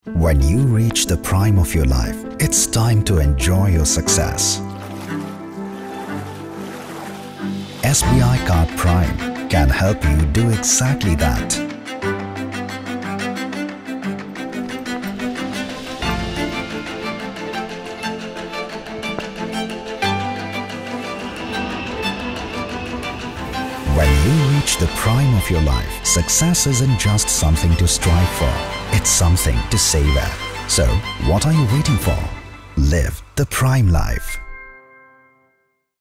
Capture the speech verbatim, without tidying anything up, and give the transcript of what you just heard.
When you reach the prime of your life, it's time to enjoy your success. S B I Card Prime can help you do exactly that. When you reach the prime of your life, success isn't just something to strive for, it's something to savor. So, what are you waiting for? Live the prime life.